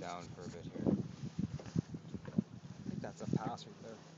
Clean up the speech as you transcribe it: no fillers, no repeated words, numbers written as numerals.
down for a bit here. I think that's a pass right there.